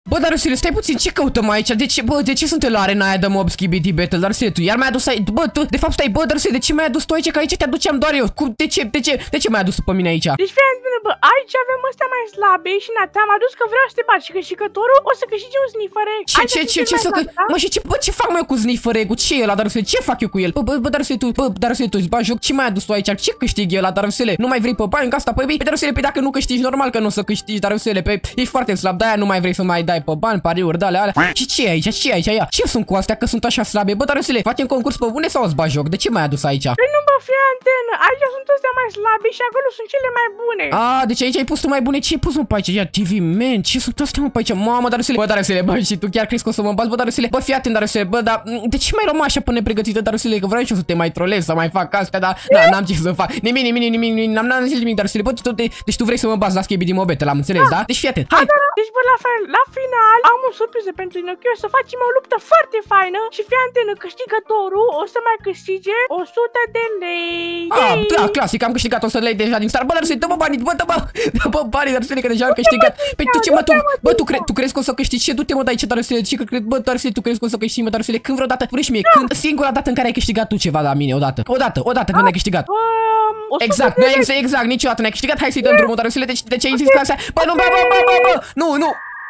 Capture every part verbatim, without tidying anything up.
Bă, dar Rusile, stai puțin, ce căutăm aici? De ce, bă, de ce suntem la arena aia de mob skibidi battle? Dar Rusile, tu iar mi-ai adus aici, bă, tu, de fapt stai, bă, dar Rusile, de ce mi-ai adus tu aici? Că aici te aduceam doar eu. Cum, de ce, de ce, de ce m-ai adus pe mine aici? Deci, fii atent, bă, aici avem ăstea mai slabe și na, te-am adus că vreau să te bat și câștigătorul o să câștige un sniffer egg. Ce, ce, ce, ce să că, mă, și ce, bă, ce fac mai cu sniffer egg-ul? Ce e ăla, dar Rusile, ce fac eu cu el? Bă, bă, bă, dar Rusile, tu, bă, dar Rusile, tu îți bagi joc, ce m-ai adus tu aici? Ce câștig eu la dar Rusile? Nu mai vrei pe bani, că asta, păi, dar Rusile, pe dacă nu câștigi, normal că nu o să câștigi, dar Rusile, pe, ești foarte slab, de-aia nu mai vrei să mai dai pe bani, pariuri, de alea, alea. Și ce e aici? Ce e aici? Ia? Ce sunt cu astea că sunt așa slabe? Bă, dar Rusile, facem concurs pe bune sau îți bagi joc? De ce m-ai adus aici? Păi nu, bă, fii antenă, aici sunt astea mai slabe și acolo sunt cele mai bune. A, deci aici ai pus tu mai bune. Ce ai pus, mă, pe aici? Ia, T V, man, ce sunt astea, mă, pe aici? Mamă, dar Rusile, bă, dar Rusile, bă, și tu chiar crezi că o să mă bați? Bă, dar Rusile, bă, fii atent, dar Rusile, bă, dar de ce mai rămâi așa pe nepregătită, dar Rusile, că vreau și eu să te mai trolez, să mai fac astea, dar da, n-am ce să fac. Nimic, nimic, nimic, nimic, n-am n-am zis nimic, dar Rusile, bă, tu, de, deci tu vrei să mă bați la Skibidi Mobete, l-am înțeles, da? Deci fii atent. Hai. Da, da, deci, bă, la, fel, la final am o surpriză pentru tine, că o să facem o luptă foarte faină și fii antenă, câștigătorul o să mai câștige o sută de lei. Ah, da, clasic, am câștigat o sută de lei deja din start. Bă, dar Rusile, dă-mă banii, bă, dă-mă, dă-mă banii, dar Rusile, că deja am câștigat. Păi tu ce, mă, tu, bă, tu, cre tu crezi că o să câștigi? Ce, du-te, mă, de aici, dar Rusile, ce, bă, dar Rusile, tu crezi că o să câștigi, mă, dar Rusile, când vreodată, vrei și mie, când, singura dată în care ai câștigat tu ceva la mine, odată, odată, odată când ai câștigat. Exact, exact, exact, niciodată n-ai câștigat, hai să-i dăm drumul, dar Rusile, de ce ai zis că așa? Bă, nu, bă, bă, bă, bă, bă, nu, nu.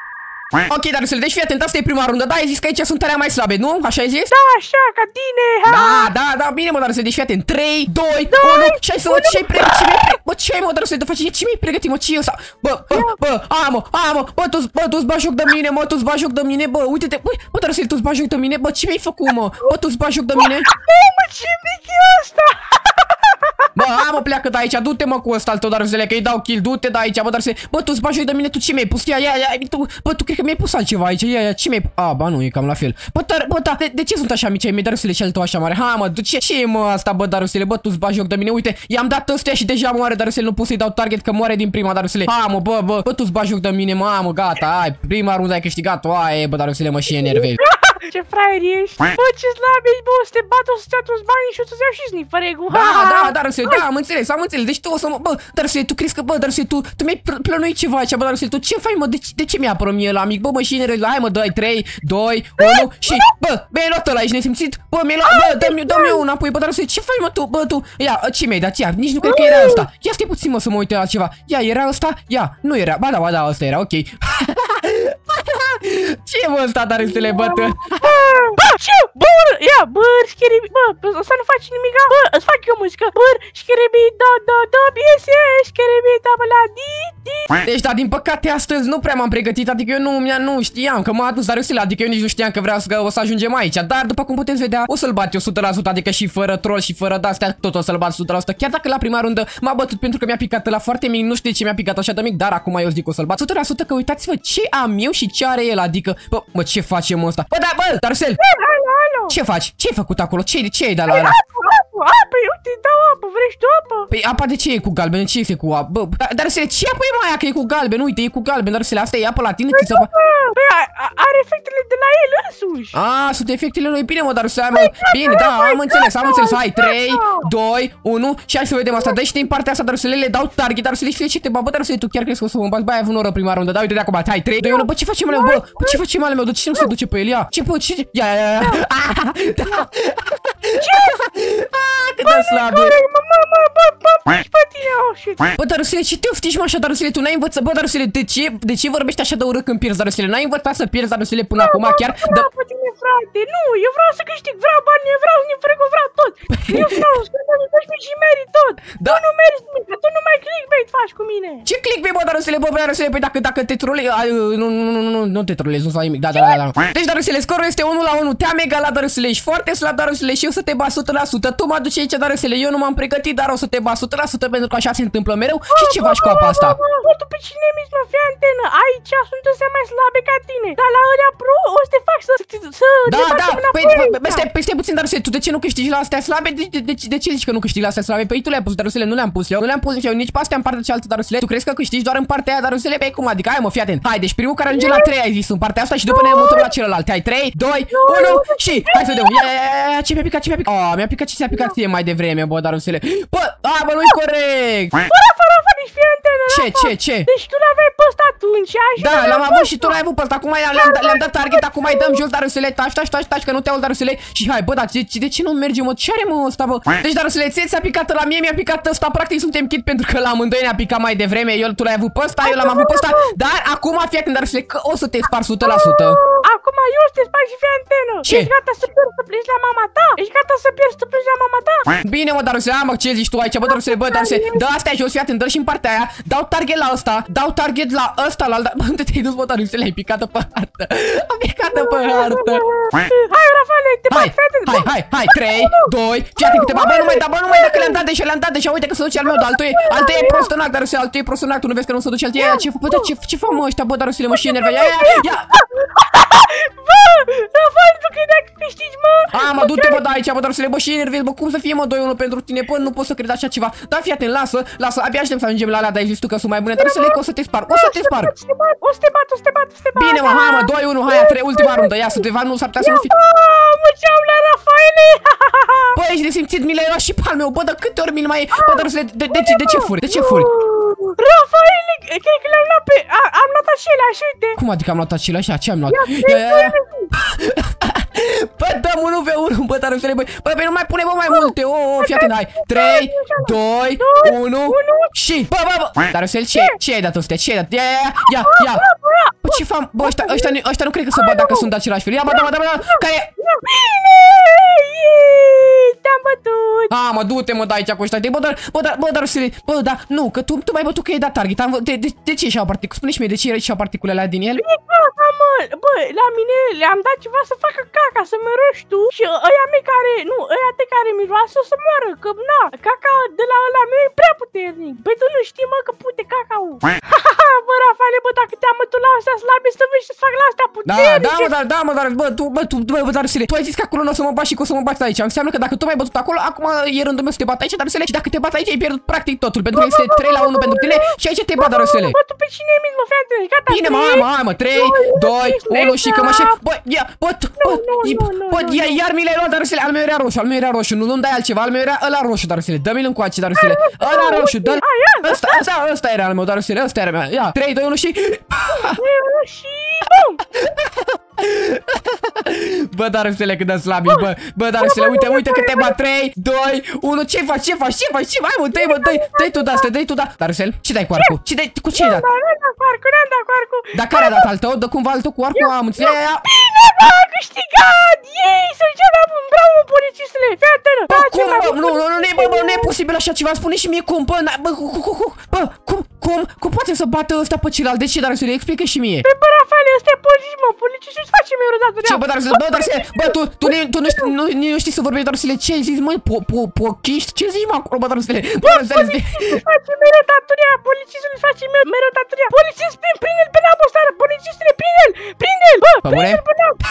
Ok, dar Rusile, deci fii atent, asta e prima rundă, da, ai zis că aici sunt alea mai slabe, nu? Așa ai zis? Da, așa, ca tine, ha! Da, da, da, bine, mă, dar Rusile, deci fii atent, trei, doi, unu, și hai să văd ce-ai pregătit, ce mi-ai pregătit, bă, ce ai, mă, dar Rusile, de face, ce mi-ai pregătit, mă, ce e ăsta? Bă, bă, bă, a, mă, a, mă, bă, tu-ți, bă, tu-ți bagi joc de mine, mă, tu-ți bagi joc de mine, bă, uite-te, bă, bă, dar Rusile, tu-ți bagi joc de mine, bă, ce mi-ai făcut, mă, bă, tu-ți bagi joc de mine? Bă, mă, ce mic e ăsta? Bă, a, mă, pleacă de aici, du-te, mă, cu ăsta al tău, dar Rusile, că îi dau kill, du-te de aici, bă, dar Rusile, bă, tu-ți bagi joc de mine, tu ce mi-ai pus, ia, ia, ia, tu, bă, tu cred că mi-ai pus altceva aici, ia, ia, ce mi-ai, a, ba, nu, e cam la fel, bă, dar, bă, da, de, de ce sunt așa mici ai mei, dar Rusile, și al tău așa mare, ha, mă, de ce, ce e, mă, asta, bă, dar Rusile, bă, tu-ți bagi joc de mine, uite, i-am dat ăstea și deja moare, dar Rusile, nu pot să-i dau target, că moare din prima, dar Rusile, ha, mă, bă, bă, bă, tu-ți bagi joc de mine, mamă, gata, ai, prima rundă ai câștigat-o, ai, bă, dar Rusile, mă, și enervezi. Ce fraier ești? Bă, ce slab ești, bă, o să te bat, o să-ți iau toți banii și o să-ți iau și sniffer egg-ul. Da, da, dar Rusile, da, am înțeles, am înțeles. Deci tu o să mă, bă, dar Rusile, tu crezi că, bă, dar Rusile, tu, tu mi-ai plănuit ceva aici, bă, dar Rusile, tu ce faci, mă, de, de ce mi-apără mie la mic? Bă, mă, și enervezi, hai, mă, dai, trei, doi, unu și, bă, mi-ai luat ăla, ești nesimțit? Bă, mi-ai luat, bă, dă-mi, dă-mi eu înapoi, bă, dar Rusile, ce faci, mă, tu, bă, tu, ia, ce mi-ai dat, ia, nici nu cred că era ăsta. Ia, stai puțin, mă, să mă uit la ceva. Ia, era ăsta? Ia, nu era, ba da, ba da, ăsta era, ok. Ce e, mă, ăsta, dar Rusile, bă, tu? Bă, ce? Bă, ia, băr, șcheribi, bă, ăsta nu face nimic, bă, îți fac eu muzică, băr, șcheribi, da, da, da, biese, șcheribi, da, bă, la, di, di. Deci, da, din păcate, astăzi nu prea m-am pregătit, adică eu nu, nu știam că m-a adus, dar Rusile, adică eu nici nu știam că vreau să, o să ajungem aici, dar după cum puteți vedea, o să-l bat eu o sută la sută, adică și fără troll și fără de-astea, tot o să-l bat o sută la sută, chiar dacă la prima rundă m-a bătut pentru că mi-a picat la foarte mic, nu știu de ce mi-a picat așa de mic, dar acum eu zic o să-l bat o sută la sută, că uitați-vă ce am eu și ce are el, adică, bă, mă, ce facem ăsta? Bă, da, bă, dar Rusile, ce faci? Ce ai făcut acolo? Ce ce ai dat la ăla? Apă, apă, eu te dau apă, vrei tu apă? Păi apa de ce e cu galben? Ce este cu apă? Bă, dar, dar Rusile, ce apă e mai aia că e cu galben? Uite, e cu galben, dar Rusile, asta e apă la tine? Păi, bă, bă, are efectele de la el însuși. Ah, sunt efectele lui. Bine, mă, dar Rusile, mă, bine, da, am înțeles, am înțeles. Hai, trei, doi, unu și hai să vedem asta. Dă-și din partea asta, dar Rusile, le dau target, dar Rusile, știi ce te bă, dar Rusile, tu chiar crezi că o să mă bați? Bă, ai avut noră prima rundă. Da, uite de acum, hai, trei, doi, unu. Bă, ce facem, mă, bă? Bă, ce facem, mă, de ce nu se duce pe el? Ia. Ce, bă, ce? Ia, ia, ia. Ce? Cât de slab e. Mă, mă, mă, bă, bă, și pe tine, oh, shit. Bă, dar Rusile, ce te oftici, mă, așa, dar Rusile, tu n-ai învățat, bă, dar Rusile, de ce, de ce vorbești așa de urât când pierzi, dar Rusile, n-ai învățat să pierzi, dar Rusile, până acum, chiar, da, pe tine, frate, nu, eu vreau să câștig, vreau bani, eu vreau sniffer, vreau tot, eu vreau să câștig și merit tot, tu nu meriți nimic, tu nu mai clickbait faci cu mine. Ce clickbait, bă, dar Rusile, bă, dar Rusile, păi dacă, dacă te trolezi, nu, nu, nu, nu, nu te trolezi, nu faci nimic, da, da, da, da. Deci, dar Rusile, scorul este unu la unu, te-am egalat, dar Rusile, ești foarte slab, dar Rusile, și eu să te bat o sută la sută, tu mă aduci aici, dar Rusile, eu nu m-am pregătit, dar o să te bat o sută la sută pentru că așa se întâmplă mereu. Și ce faci cu apa asta? Bă, tu pe cine mi-ți mă fii antenă? Aici sunt ăstea mai slabe ca tine, dar la ălea pro o să te fac să... să da, da, păi, stai, păi stai puțin, dar Rusile, tu de ce nu câștigi la astea slabe? De, de, de, de ce zici că nu câștigi la astea slabe? Păi tu le-ai pus, dar Rusile, nu le-am pus eu, nu le-am pus eu nici pe astea în partea cealaltă, dar Rusile, tu crezi că câștigi doar în partea aia, dar Rusile, pe cum adică? Hai, mă, fii atent. Hai, deci primul care ajunge la trei ai zis în partea asta și după ne mutăm la celălalt. Hai, trei, doi, unu și hai să vedem. Ia, ia, ia, ce mi-a picat, ce mi-a picat? Ah, mi-a picat ce ți-a picat ție mai devreme, bă, dar Rusile. Bă, a, bă, nu-i corect. Fără, fără, fără, deci fii antenă, Ce, Rafa. ce, ce? Deci tu l-aveai pe ăsta atunci, așa? Da, l-am avut și tu l-ai avut pe ăsta. Acum le-am le-am dat target, acum îi dăm jos, Darusele. Taci, taci, taci, taci, că nu te aud, Darusele. Și hai, bă, dar de, de ce nu merge, mă? Ce are, mă, ăsta, bă? Deci, Darusele, ție ți-a picat la mie, mi-a picat ăsta. Practic suntem chit pentru că la amândoi ne-a picat mai devreme. Eu, tu l-ai avut pe ăsta, eu l-am avut pe ăsta. Dar acum, fii atent, Darusele, că o să te spar o sută la sută. Acum eu să te sparg și fii antenă. Ce? Ești gata să pierzi să pleci la mama ta? Ești gata să pierzi să pleci la mama ta? Bine, mă, Darusele, mă, ce zici tu aici, bă, Darusele, bă, Darusele. Dă astea jos, fii atent, dă și în partea aia. Dau target la ăsta, dau target la ăsta, la bă, unde te-ai dus, bă, Darusele, ai picat pe hartă. A picat pe hartă. Hai, Rafale, te Hai, bat, fii atent. hai, hai, hai, trei, doi, fii atent câteva, bă, nu mai da, bă, nu mai da, că le-am dat deja, le-am dat deja, uite că se duce al meu, dar al tău e, al tău e prostănac, Darusele, al tău e prostănac, tu nu vezi că nu se duce al tău, ce, bă, ce, ce fac, mă, ăștia, bă, Darusele, mă, și enervează, ia, ia, ia. Bă, Rafale, tu credeai că câștigi, mă? A, mă, du-te, bă, da, aici, bă, Darusele, bă, și enervezi, bă, cum să fie, mă, doi unu pentru tine, bă, nu pot să cred așa ceva, dar fii atent, lasă, lasă, abia aștept să ajungem la alea, dar ai zis tu că sunt mai bune, Darusele, că o să te sparg, o să te sparg. O să te bat, o să te bat, o să te bat. Bine, mă, hai, mă, doi unu, hai, a trei, ultima rundă, ia, să te va, nu s-ar putea să nu fie. Mă, ce-am la Rafaele? Bă, ești de simțit, mi l-ai luat și pe al meu, bă, dar câte ori mi-l mai... Bă, Darusele, de, de, ce, de ce furi, de ce furi? Rafaele, cred că le-am luat pe... A, am luat aceleași, uite. Cum adică am luat același? Ce am luat? Ia, ia, ia. Bă, dăm unu pe unu, bă, Darusele, bă, bă, nu mai pune, bă, mai multe, o, o, fii atent, hai, trei, doi, unu, și, bă, bă, bă, Darusele, ce, ce ai dat ăstea, ce ai dat, ia, ia, ia, ia, bă, ce fac, bă, ăștia, ăștia, ăștia nu cred că se bat dacă sunt de același fel, ia, bă, da, bă, da, bă, da, care e? Bine, te-am bătut. A, mă, du-te, mă, da, aici cu ăștia, bă, dar, bă, dar, bă, Darusele, bă, da, nu, că tu, tu mai bătut că e dat target, am, de, de, de ce și-au particule, spune-și mie, de ce și-au particulele alea din el? Caca, mă, bă, la mine le-am dat ceva să facă caca, să mă roși tu și ăia mei care, nu, ăia de care miroasă o să moară, că na, caca de la ăla meu e prea puternic. Băi, tu nu știi, mă, că pute caca-ul. Bă, Rafale, bă, dacă te-am bătut la astea slabe, să vezi ce-ți fac la astea Da, puternice. da, mă, dar, da, mă, dar, bă, tu, bă, tu, bă, bă, Darusele, tu ai zis că acolo nu o să mă bați și că o să mă bați aici. Înseamnă că dacă tu m-ai bătut acolo, acum e rândul meu să te bat aici, Darusele, și dacă te bat aici, ai pierdut practic totul, pentru că este trei la unu pentru tine și aici te bat, Darusele. Bă, tu pe cine mici, mă, fii atent, gata. Bine, mă, hai, mă, hai, mă, trei, doi, unu și că mă șe... Bă, ia, bă, bă, bă, ia, iar mi l-ai luat, Darusele, al meu era roșu, al meu era roșu, nu, nu-mi dai altceva, al meu era ăla roșu, Darusele, dă-mi-l încoace, Darusele, ăla roșu, dă-l, ăsta, ăsta, ăsta era al meu, Darusele, ăsta era meu, ia, trei, doi, unu și... Și bum! Bă, Darusele, cât de slab ești, bă, bă, Darusele, uite, uite că te bat, trei, doi, unu, ce faci, ce faci, ce faci, ce faci, mă, dă-i, mă, dă-i, dă-i tu de-astea, dă-i tu de-astea, Darusele, ce dai cu arcul, ce dai, cu ce ai dat? Nu, nu, da, cu arcul, n-am dat cu arcul. Dar care a dat al tău, dă cumva al tău cu arcul, am înțeles, Bine, bă, a câștigat! Ei, să zicea, da, bravo, polițistele, fii atenă! bă, cum, bă, nu, nu, nu, bă, bă, nu e posibil așa ceva, spune și mie cum, bă, bă, bă, cum, cum, cum poate să bată ăsta pe celălalt, de ce, Darusele, explică și mie. Pe bă, Rafaele, ăsta e polițist, mă, polițistul îți face mie o dată. Ce, bă, Darusele, bă, Darusele, bă, tu, tu, tu nu, știi, nu, nu știi să vorbești, Darusele, ce ai zis, măi, po, po, pochiști, ce zici, mă, acolo, bă, Darusele, bă, Darusele, Îți face mereu datoria, polițistul îți face mereu datoria. Polițist, prinde-l pe neamul ăsta, polițistule, prinde-l, prinde-l, bă, prinde-l pe neam.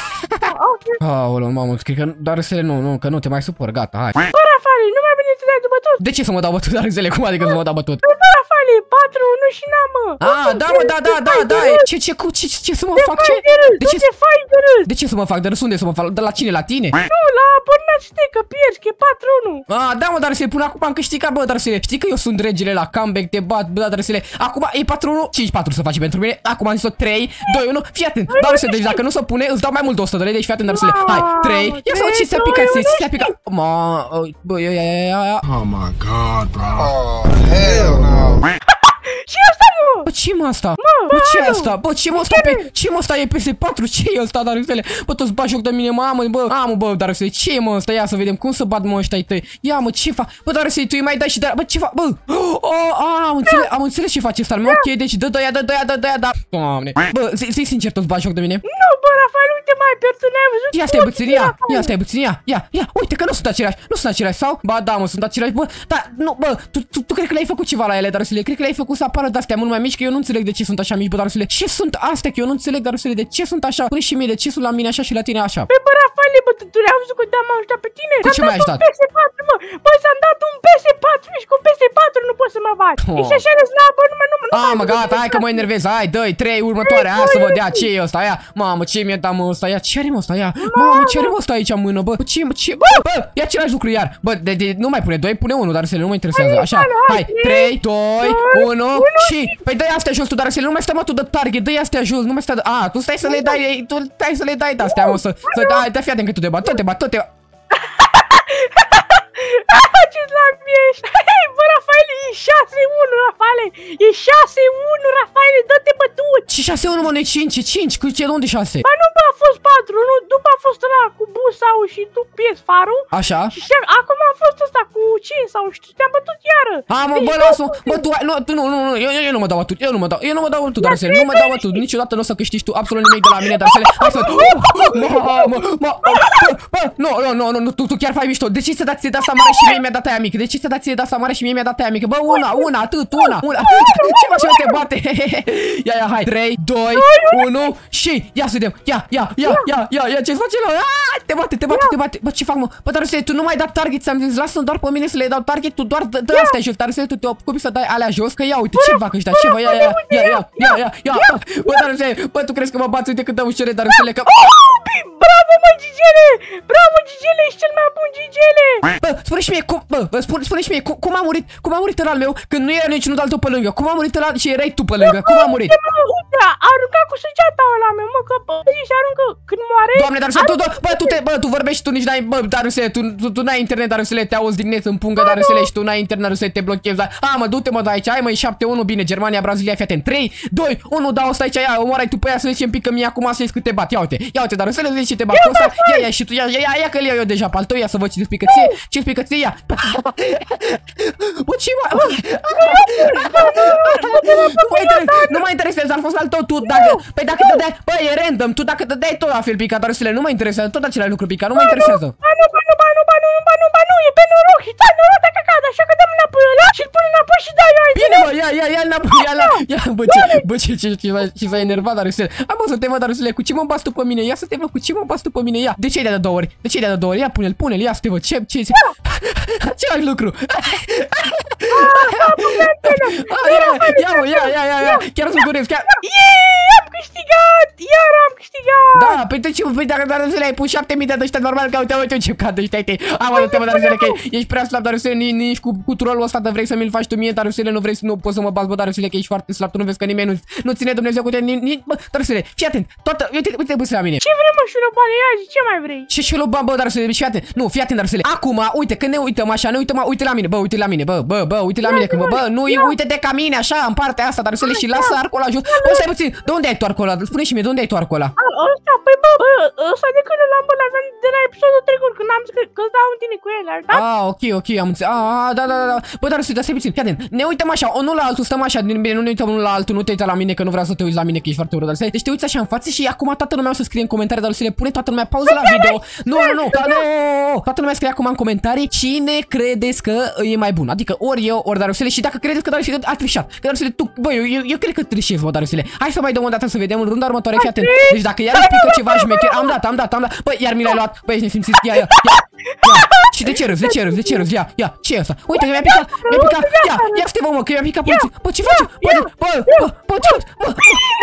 Aoleu, mamă, cred că, Darusele, nu, nu, că nu te mai supăr, gata, hai. Bă, Rafaele, nu mai bine te dai după tot. De ce să mă dau bătut, Darusele, cum adică să mă dau bătut? Bă, Rafaele, patru unu și n-am, mă. Ah, da, mă, da, da, da, da, ce, ce, cu, ce, ce să mă fac, ce? De ce te faci de râs? De ce să mă fac de râs? Unde să mă fac? De la cine? La tine? Nu, la pornați-te că pierzi, că e patru unu. Ah, da, mă, Darusele, până acum am câștigat, bă, Darusele. Știi că eu sunt regele la comeback, te bat, bă, Darusele. Acum e patru unu, cinci patru să faci pentru mine. Acum am zis-o trei, doi, unu. Fii atent, Darusele, deci dacă nu se pune, îți dau mai mult de o sută de lei, deci fii atent, Darusele. Hai, trei. Ia să văd ce ți-a picat, ce ți-a picat. Ma, bă, ia, ia, ia, ia. Oh my god, bro. Oh, hell no. Ce e asta, mă? Bă, ce mă asta? Bă, ce e asta? Bă, ce mă asta pe... Ce mă asta e P S patru? Ce e ăsta, Darusele? Bă, tu-ți bagi joc de mine, mamă, bă. Amă, bă, Darusele, ce e mă ăsta? Ia să vedem cum să bat mă ăștia tăi. Ia, mă, ce fac? Bă, Darusele, tu îi mai dai și dar... Bă, ce fac? Bă, oh, am înțeles, am înțeles ce face ăsta. Ok, deci dă dă-ia, dă dă-ia, dă dă-ia, da. Doamne. Bă, zi sincer, tu-ți bagi joc de mine? Nu, bă, Rafael, uite, mai pierdut, n-ai văzut? Ia stai puțin, ia, ia stai puțin, ia, ia, ia, uite că nu sunt aceleași, nu sunt aceleași, sau? Ba da, mă, sunt aceleași, bă, dar, nu, bă, tu, tu, tu cred că le-ai făcut ceva la ele, Darusele, cred că le-ai făcut să apară de-astea mult mai mici, că eu nu înțeleg de ce sunt așa mici, bă, Darusele, ce sunt astea, că eu nu înțeleg, Darusele, de ce sunt așa, pune și mie, de ce sunt la mine așa și la tine așa? Pe bă, Rafael, bă, tu ai văzut că te-am ajutat pe tine? Cu ce m-ai ajutat? P S patru, mă, bă, ți-am dat un P S patru și cu un P S patru nu poți să mă bați. Oh. Ești așa de slabă, nu mă, nu mă. Ah, mă, gata, hai că mă enervez. Hai, dă-i, trei, următoarea. Hai să văd, ia, ce e ăsta, ia. Mamă, ce mi-e da, mă, ăsta, ia, ce are, mă, ăsta, ia. Mamă, ce are, mă, ăsta aici în mână, bă. Ce, mă, ce, bă, bă, ia același lucru iar. Bă, de, de, nu mai pune doi, pune unu, dar să nu mă interesează. Așa, hai, trei, doi, unu și... Păi dă-i astea jos tu, dar să nu mai stai, mă, tu de target, dă-i astea jos, nu mai stai. A, tu stai să le dai, tu stai să le dai de astea, mă, să, să, dai, dai, fii atent că tu te bat, tot te bat, tot te bat. Ce slab ești! Hei, bă, Rafaele, e șase unu, Rafaele! E șase unu, Rafaele, dă-te bătut! Ce șase unu, mă, nu e cinci, e cinci, cu ce, unde șase? Ba nu, bă, a fost patru, nu? După a fost ăla cu busau și tu pierzi farul. Așa? Și acum a fost ăsta cu cinci sau știu, te-am bătut iară. A, mă, bă, lasă-mă, bă, tu, nu, tu, nu, nu, nu, eu, eu nu mă dau atât, eu nu mă dau, eu nu mă dau atât, dar să nu mă dau atât, niciodată nu o să câștigi tu absolut nimic de la mine, dar să le, hai să, mă, mă, mă, bă, nu, nu, nu, nu, tu, tu chiar fai mișto, de ce să dați de asta mare și mie mi-a dat aia mică, de ce să dați de asta mare și mie mi-a dat aia mică, bă, una, una, atât, una, una, ce faci, te bate, ia, ia, hai, trei, doi, unu și, ia să vedem, ia, ia, ia, ia, ia, ia, ce-ți face la, te bate, te bate, te bate, bă, ce fac, mă, bă, dar tu nu mai dat target, ți-am zis, lasă-mi doar pe mine să le dau target, tu doar dă astea jos, dar tu te ocupi să dai alea jos, că ia, uite, ce fac ăștia, ce vă, ia, ia, ia, ia, ia, ia, ia, bă, dar bă, tu crezi că mă bați, uite cât dă ușure, dar să le că... Bravo, mă, Gigele! Bravo, Gigele, ești cel mai bun, Gigele! Bă, spune și mie, cum, bă, bă spune, spune și mie, cum, cum a murit, cum a murit ăla al meu, când nu era niciunul de altul pe lângă, cum a murit ăla și erai tu pe lângă, cum a murit? Uite, a aruncat cu săgeata ăla meu, mă, că și aruncă când moare... Doamne, dar să tu, bă, tu te, bă, tu vorbești, tu nici n-ai, bă, dar să tu, tu, tu n-ai internet, dar să le te auzi din net în pungă, dar să le și tu n-ai internet, dar să te blochezi, dar, a, mă, du-te, mă, de aici, hai, mă, e șapte unu, bine, Germania, Brazilia, fii atent, trei, doi, unu, dau asta aici, ia, omoară-i tu pe ea să le ce-mi pică mie acum să vezi cât te bat, ia uite, ia uite, dar să le vezi ce te bat, ăsta, ia, ia, și tu, ia, ia, ia, că-l iau eu deja pe al tău, ia să văd ce-ți pică ție, ce-ți pică ție, ia. Bă, ce mă... Nu mă interesează, ar fost al tău, tu, dacă, păi dacă dădeai, bă, e random, tu dacă dădeai tot la fel pica, dar să le nu mă interesează, tot același lucru pica, nu mă interesează. Ba nu, ba nu, ba nu, ba nu, ba nu, ba nu, e pe noroc și dai noroc de căcat, așa că dăm înapoi ăla și-l pun înapoi și dai eu. Bine, mă, ia, ia, ia înapoi, ia la, ia, bă, ce, bă, ce, ce, ce s-a enervat, dar să hai, mă, să te văd, dar să le, cu ce mă bați tu pe mine, ia să te văd, cu ce mă bați tu pe mine, ia, de ce-i de două ori, de ce-i de două ori, ia, pune-l, pune-l, ia să te văd, ce, ce, ce, același lucru. Ia, mă, ia, ia, ia, ia, chiar sunt curios, chiar... Yeee, am câștigat, iar am câștigat. Da, păi de ce, păi dacă dar să le ai pus șapte mii de ăștia, normal că uite, uite ce cad ăștia, uite, am adus tema, dar să le că ești prea slab, dar să nici cu cu trollul ăsta, dar vrei să mi-l faci tu mie, dar să le nu vrei să nu poți să mă bați, bă, dar să le că ești foarte slab, tu nu vezi că nimeni nu nu ține Dumnezeu cu tine, nici, bă, dar să le, fii atent, toată, uite, uite, bă, la mine. Ce vrei, mă, șurubane, ia zi, ce mai vrei? Ce șurubane, bă, dar să le, fii atent, nu, fii atent, dar să le. Acum, uite, când ne uităm așa, ne uităm, uite la mine, bă, uite la mine, bă, bă, bă, uite la mine, că bă, nu uite-te ca mine așa, în partea asta, dar să le și lasă arcul ăla jos. Bă, stai puțin, de unde ai tu arcul ăla? Spune și mie, de unde ai tu arcul ăla? Ăsta, păi bă, bă, ăsta de când l-am bă, l-aveam de la episodul trecut, când am zis că îți dau în tine cu el, da? Ah, ok, ok, am înțeles. Ah, da, da, da. Bă, dar să stai puțin, fii atent. Ne uităm așa, unul la altul, stăm așa, bine, nu ne uităm unul la altul, nu te uita la mine că nu vreau să te uiți la mine că ești foarte urât, dar stai. Deci te uiți așa în față și acum toată lumea o să scrie în comentarii, dar să le pune toată lumea pauză la video. Nu, nu, nu, nu. Toată lumea scrie acum în comentarii cine credeți că e mai bun. Adică ori eu, ori Darusele și dacă credeți că Darusele a trișat. Că Darusele tu, bă, eu, eu, eu cred că trișezi, mă, Darusele. Hai să mai dăm o dată să vedem în runda următoare, fii atent. Deci dacă iar îți pică ceva șmecher, am dat, am dat, am dat. Bă, iar mi l-ai luat. Bă, ești nesimțit. Ia, ia, ia. Ia. Și de ce râzi? De ce râzi? De ce râzi? Ia, ia. Ce e asta? Uite că mi-a picat. Mi-a picat. Ia, ia să te vă, mă, că mi-a picat puțin. Bă, ce faci? Bă, bă, bă, bă, ce faci? Bă.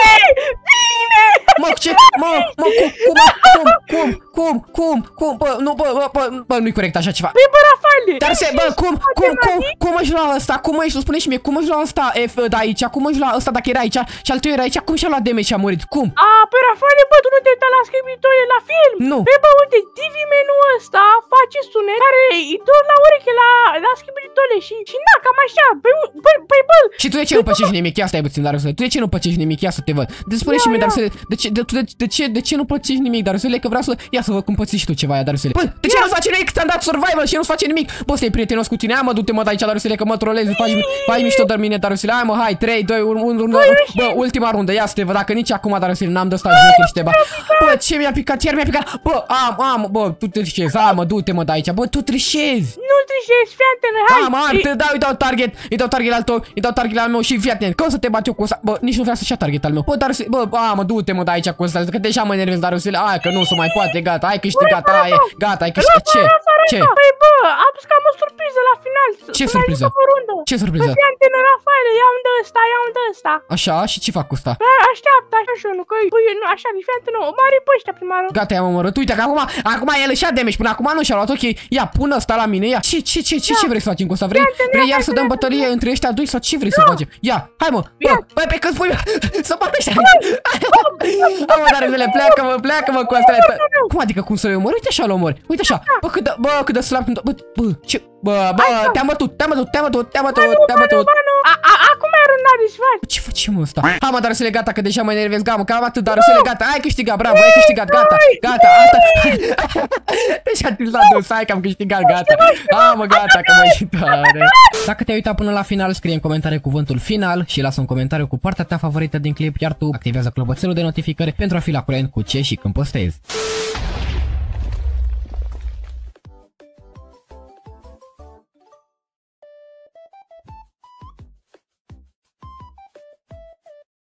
Mă, ce? Mă, mă, cum, cum, cum, cum, cum, bă, nu, bă, bă, bă, bă, nu-i corect așa ceva. Băi, bă, Rafaele! Dar se, bă, cum, cum, cum, cum își lua ăsta? Cum își, spune și mie, cum își lua ăsta F de aici? Cum își lua ăsta dacă era aici și al tău era aici? Cum și-a luat damage și a murit? Cum? A, păi, Rafaele, bă, tu nu te uita la scripitorie la film? Nu. Băi, bă, uite, T V menu-ul ăsta face sunet care îi dor la ureche la, la scripitorie și, și na, cam așa. Păi, bă, păi, bă. Și tu de ce nu păcești nimic? Ia stai puțin, dar să tu de ce nu păcești nimic? Ia să te văd. De spune și mie, dar să de ce de, de, de ce de ce nu păcești nimic? Dar să le că vreau să ia să văd cum pățești tu ceva, dar să le. Bă, de ce nu faci nimic? Ți-am dat survival și nu-ți face nimic. Bă, stai prietenos cu tine. Hai, mă, du-te, mă, de aici, dar să le că mă trolezi, faci faci mișto de mine, dar să le. Hai, mă, hai, trei, doi, unu, bă, ultima rundă. Ia să te văd. Dacă nici acum, dar să le n-am de ăsta joc și te ba. Bă, ce mi-a picat? Iar mi-a picat. Bă, am, am, bă, tu te știi, hai, mă, du-te. du-te mă de aici, bă, tu trișezi. Nu trișezi, fii atent, hai. Da, mă, te dau, îi dau target, îi dau target al tău, îi dau target al meu și fii atent, că o să te bat eu cu ăsta. Bă, nici nu vrea să-și ia target al meu. Bă, dar, bă, a, mă, du-te mă de aici cu ăsta, că deja mă enervez, dar Rusule, ai că nu se mai poate, gata, ai câștigat, ai, gata, ai câștigat. Ce? Ce? Păi bă, am spus că am o surpriză la final. Ce surpriză? Ce surpriză? Fii atent, Rafael, ia unde ăsta, ia unde ăsta. Așa, și ce fac cu ăsta? Așteaptă, așa și unul, că păi, nu, așa, fii atent, nu, mari pe ăștia prima oară. Gata, i-am omorât. Uite că acum, acum el își ia damage, până acum nu și-a luat, ok. Ia, pune ăsta la mine, ia. Ce, ce, ce, ce, ce vrei să facem cu ăsta? Vrei, vrei iar să dăm bătălie între ăștia doi sau ce vrei să facem? Ia, hai mă, bă, bă, pe când spui, să bată ăștia. Am mă, dar Rusule, pleacă mă, pleacă mă cu asta. Cum adică cum să-l omori? Uite așa l omori, uite așa. Bă, cât de, bă, cât de slab, bă, bă, ce, bă, bă, te-am bătut, te-am bătut, te-am bătut, te-am bătut, te-am bătut. Acum ai arunat disfat. Ce facem ăsta? Ha, mă, dar Rusule, gata, că deja mă enervez, gata, cam atât, dar Rusule, gata, ai câștigat, bravo, ai câștigat, gata, gata, asta. Deja ți s-a dus, hai că am câștigat, gata. Ha, mă, gata, că mă-i și tare. Dacă te-ai uitat până la final, scrie în comentarii cuvântul final și lasă un comentariu cu partea ta favorită din clip, iar tu activează clopoțelul de notificări pentru a fi la curent cu ce și când postezi.